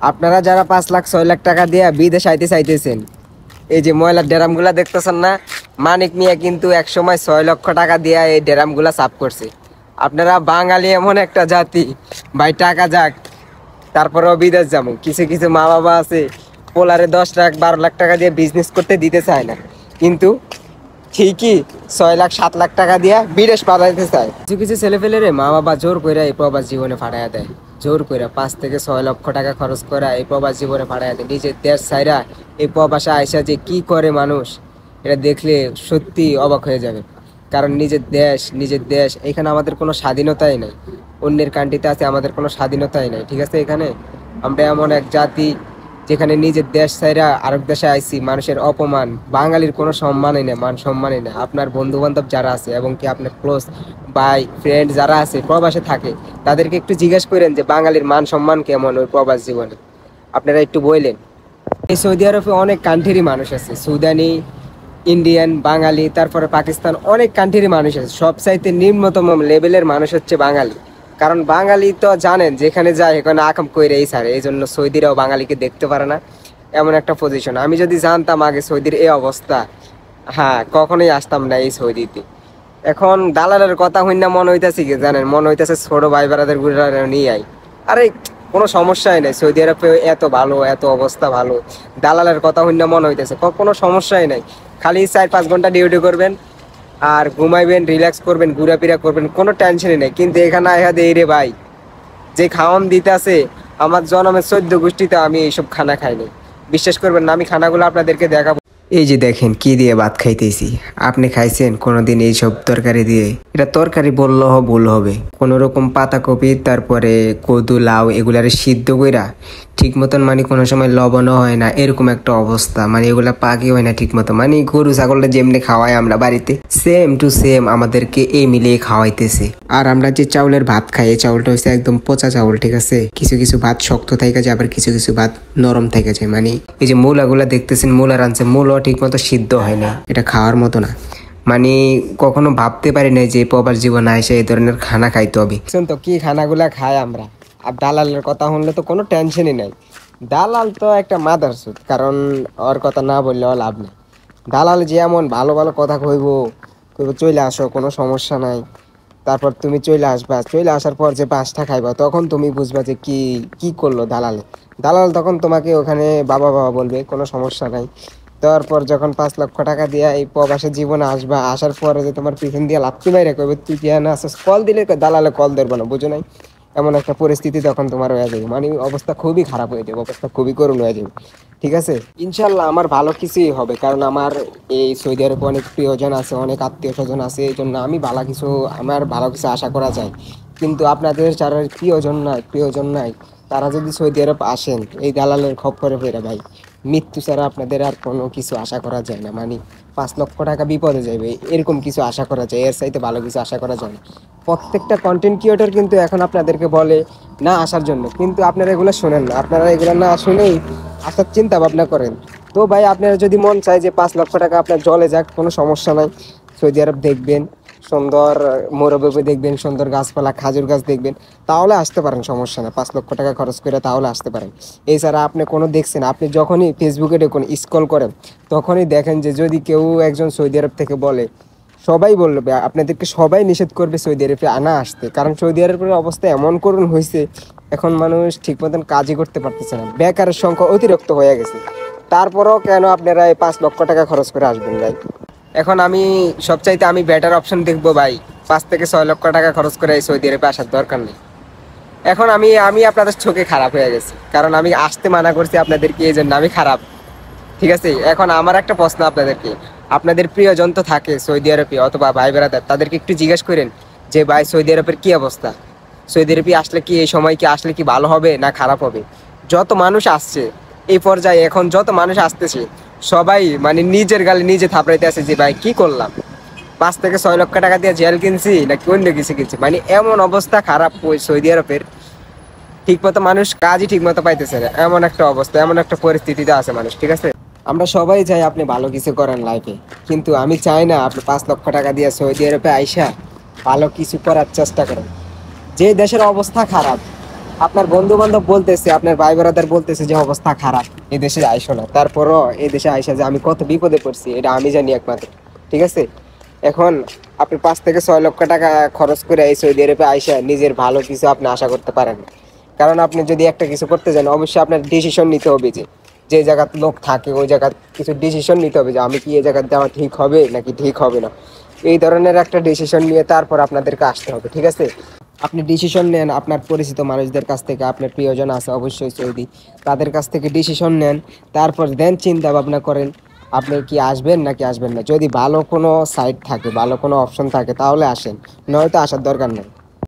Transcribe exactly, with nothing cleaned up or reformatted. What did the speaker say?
আপনারা যারা পাঁচ লাখ ছয় লাখ টাকা দিয়ে বিদেশ আইতে চাইতেছেন, এই যে ময়লার ড্রামগুলা দেখতেছেন না, মানিক মিয়া কিন্তু এক সময় ছয় লক্ষ টাকা দিয়ে এই ড্রামগুলা সাফ করছে। আপনারা বাঙালি এমন একটা জাতি ভাই, টাকা যাক তারপরেও বিদেশ যাবো। কিছু কিছু মা বাবা আছে পোলারে দশ লাখ বারো লাখ টাকা দিয়ে বিজনেস করতে দিতে চায় না, কিন্তু ঠিকই ছয় লাখ সাত লাখ টাকা দিয়ে বিদেশ পাঠাইতে চায়। কিছু কিছু ছেলে পেলেরে মা বাবা জোর করে এই প্রবাস জীবনে ফাটাইয়া দেয়, জোর করে পাঁচ থেকে ছয় লক্ষ টাকা খরচ করে এই প্রবাস জীবনে ফাটাইয়া দেয়। নিজের দেশ ছাইরা এই প্রবাসে আইসা যে কি করে মানুষ, এটা দেখলে সত্যি অবাক হয়ে যাবে। কারণ নিজের দেশ নিজের দেশ এখানে আমাদের কোনো স্বাধীনতাই নেই। অন্যের কান্ট্রিতে আছে, আমাদের কোনো স্বাধীনতাই নেই, ঠিক আছে। এখানে আমরা এমন এক জাতি যেখানে নিজের দেশ ছাইরা আরেক দেশে আইসি, মানুষের অপমান, বাঙালির কোনো সম্মানই নেই, মান সম্মানই নেই। আপনার বন্ধু বান্ধব যারা আছে এবং কি আপনার ক্লোজ ভাই ফ্রেন্ড যারা আছে প্রবাসে থাকে, তাদেরকে একটু জিজ্ঞেস করেন যে বাঙালির মান সম্মান কেমন ওই প্রবাস জীবনে, আপনারা একটু বললেন। এই সৌদি আরবে অনেক কান্ট্রিরই মানুষ আছে, সুদানি, ইন্ডিয়ান, বাঙালি, তারপরে পাকিস্তান, অনেক কান্ট্রিরই মানুষ আছে। সবচাইতে নিম্নতম লেভেলের মানুষ হচ্ছে বাঙালি। কারণ বাঙালি তো জানেন যেখানে যায় এখানে আকাম কইরে এই সারে, এই জন্য সৌদিরাও বাঙালিকে দেখতে পারে না, এমন একটা পজিশন। আমি যদি জানতাম আগে সৌদির এই অবস্থা, হ্যাঁ কখনোই আসতাম না এই সৌদিতে। এখন দালালের কথা হইনা মনে হইতেছে কি জানেন, মনে হইতেছে ছোট ভাই বেড়াদের গুড়া নিয়ে আই। আরে কোনো সমস্যাই নেই, সৌদি আরবে এত ভালো, এত অবস্থা ভালো। দালালের কথা হইনা মনে হইতেছে কোনো সমস্যাই নাই। খালি চার পাঁচ ঘন্টা ডিউটি করবেন আর ঘুমাইবেন, রিল্যাক্স করবেন, ঘুরাফিরা করবেন, কোনো টেনশনই নেই। কিন্তু এখানে আইহা দেই রে ভাই, যে খাওয়ান দিতে আছে আমার জন্মের চোদ্দ গোষ্ঠীতে আমি এইসব খানা খাইনি। বিশ্বাস করবেন না, আমি খানাগুলো আপনাদেরকে দেখাবো। এই যে দেখেন কি দিয়ে ভাত খাইতেছি। আপনি খাইছেন কোনোদিন এইসব তরকারি দিয়ে? এটা তরকারি বললেও ভুল হবে। কোনো রকম পাতাকপি, তারপরে কদু, লাউ এগুলারে সিদ্ধ কইরা ঠিক মতন, মানে কোনো সময় লবণও হয় না, এরকম একটা অবস্থা। মানে এগুলা পাকি হয় না ঠিক মতো, মানে গরু ছাগলটা যেমনি খাওয়াই আমরা বাড়িতে, সেম টু সেম আমাদেরকে এই মিলিয়ে খাওয়াইতেছে। আর আমরা যে চাউলের ভাত খাই, এই চাউলটা হচ্ছে একদম পচা চাউল, ঠিক আছে। কিছু কিছু ভাত শক্ত থাকে যায়, আবার কিছু কিছু ভাত নরম থাকে যায়। মানে এই যে মূলাগুলা দেখতেছেন, মূলা রানছে, মূলও ঠিক মতো সিদ্ধ হয় না, এটা খাওয়ার মতো না। মানে কখনো ভাবতে পারি না যে প্রবাস জীবন আসে এই ধরনের খানা খাইতে হবে। তো কি খানাগুলা খাই আমরা। আর দালালের কথা শুনলে তো কোনো টেনশনই নাই। দালাল তো একটা মাদারচোদ, কারণ ওর কথা না বললেও লাভ নেই। দালাল যে এমন ভালো ভালো কথা কইব, কইব চলে আসো কোনো সমস্যা নাই, তারপর তুমি চলে আসবা, চলে আসার পর যে বাসটা খাইবা তখন তুমি বুঝবা যে কি কি করলো দালালে। দালাল তখন তোমাকে ওখানে বাবা বাবা বলবে, কোনো সমস্যা নাই। তারপর যখন পাঁচ লক্ষ টাকা দিয়ে এই প্রবাসের জীবনে আসবা, আসার পরে যে তোমার পিছন দিয়ে লাত্তি মাইরে কইবে তুই কি না আসছিস, কল দিলে দালালে কল ধরবো না, বুঝো নাই? এমন একটা পরিস্থিতি তখন তোমার হয়ে যাবে। মানে অবস্থা খুবই খারাপ হয়ে যাবে, অবস্থা খুবই করুণ হয়ে যাবে, ঠিক আছে। ইনশাল্লাহ আমার ভালো কিছুই হবে, কারণ আমার এই সৌদি আরবে অনেক প্রিয়জন আছে, অনেক আত্মীয় স্বজন আছে, এই জন্য আমি ভালো কিছু, আমার ভালো কিছু আশা করা যায়। কিন্তু আপনাদের যারা প্রিয়জন নাই, প্রিয়জন নাই, তারা যদি সৌদি আরব আসেন এই দালালের খপ্পরে পড়ে ভাই, মৃত্যু ছাড়া আপনাদের আর কোনো কিছু আশা করা যায় না। মানে পাঁচ লক্ষ টাকা বিপদে যাবে, এরকম কিছু আশা করা যায়, এর চাইতে ভালো কিছু আশা করা যায় না। প্রত্যেকটা কন্টেন্ট ক্রিয়েটর কিন্তু এখন আপনাদেরকে বলে না আসার জন্য, কিন্তু আপনারা এগুলো শোনেন না। আপনারা এগুলো না শুনেই আসার চিন্তা ভাবনা করেন। তো ভাই আপনারা যদি মন চায় যে পাঁচ লক্ষ টাকা আপনার জলে যাক, কোনো সমস্যা নাই। সৌদি আরব দেখবেন, সুন্দর মরুভূমি দেখবেন, সুন্দর গাছপালা, খাজুর গাছ দেখবেন, তাহলে আসতে পারেন, সমস্যা না। পাঁচ লক্ষ টাকা খরচ করে তাহলে আসতে পারেন। এছাড়া আপনি কোনো দেখছেন, আপনি যখনই ফেসবুকে দেখুন, স্ক্রল করেন, তখনই দেখেন যে যদি কেউ একজন সৌদি আরব থেকে বলে, সবাই বলবে আপনাদেরকে, সবাই নিষেধ করবে সৌদি আরবে আনা আসতে। কারণ সৌদি আরবের অবস্থা এমন করুণ হয়েছে, এখন মানুষ ঠিক মতন কাজই করতে পারতেছে না, বেকারের সংখ্যা অতিরিক্ত হয়ে গেছে। তারপরেও কেন আপনারা এই পাঁচ লক্ষ টাকা খরচ করে আসবেন ভাই? এখন আমি সবচাইতে আমি বেটার অপশন দেখবো ভাই, পাঁচ থেকে ছয় লক্ষ টাকা খরচ করে এই সৌদি আরবে আসার দরকার নেই। এখন আমি আমি আপনাদের চোখে খারাপ হয়ে গেছি, কারণ আমি আসতে মানা করছি আপনাদেরকে, এই জন্য আমি খারাপ, ঠিক আছে। এখন আমার একটা প্রশ্ন আপনাদেরকে, আপনাদের প্রিয়জন তো থাকে সৌদি আরবে অথবা ভাই বেড়াদার, তাদেরকে একটু জিজ্ঞেস করেন যে ভাই সৌদি আরবের কি অবস্থা, সৌদি আরবে আসলে কি এই সময় কি আসলে কি ভালো হবে না খারাপ হবে? যত মানুষ আসছে এই পর্যায়ে, এখন যত মানুষ আসতেছে সবাই মানে নিজের গালে নিজে থাপড়াইতে আছে যে ভাই কি করলাম, পাঁচ থেকে ছয় লক্ষ টাকা দিয়ে জেল কিনছি নাকি অন্য কিছু কিনছি। মানে এমন অবস্থা খারাপ ওই সৌদি আরবের, ঠিক মতো মানুষ কাজই ঠিক মতো পাইতেছে না, এমন একটা অবস্থা, এমন একটা পরিস্থিতিতে আছে মানুষ, ঠিক আছে। আমরা সবাই চাই আপনি ভালো কিছু করেন লাইফে, কিন্তু আমি চাই না আপনি পাঁচ লক্ষ টাকা দিয়ে সৌদি আরবে আইসা ভালো কিছু করার চেষ্টা করেন। যে দেশের অবস্থা খারাপ, আপনার বন্ধু বান্ধব বলতেছে, আপনার ভাই ব্রাদার বলতেছে যে অবস্থা খারাপ, এই দেশে আইসো না। তারপরও এই দেশে আইসা যে আমি কত বিপদে পড়ছি এটা আমি জানি একমাত্র। ঠিক আছে, এখন আপনি পাঁচ থেকে ছয় লক্ষ টাকা খরচ করে এই সৌদি আরবে আইসা নিজের ভালো কিছু আপনি আশা করতে পারেন না। কারণ আপনি যদি একটা কিছু করতে যান, অবশ্যই আপনার ডিসিশন নিতে হবে যে যে জায়গার লোক থাকে ওই জায়গার কিছু ডিসিশন নিতে হবে যে আমি কি এই জায়গায় যাওয়া ঠিক হবে নাকি ঠিক হবে না। এই ধরনের একটা ডিসিশন নিয়ে তারপর আপনাদেরকে আসতে হবে। ঠিক আছে, আপনি ডিসিশন নেন আপনার পরিচিত মানুষদের কাছ থেকে, আপনার প্রিয়জন আছে অবশ্যই সৌদি, তাদের কাছ থেকে ডিসিশন নেন। তারপর দেন চিন্তা ভাবনা করেন আপনি কি আসবেন নাকি আসবেন না। যদি ভালো কোনো সাইট থাকে, ভালো কোনো অপশন থাকে তাহলে আসেন, নয়তো আসার দরকার নেই।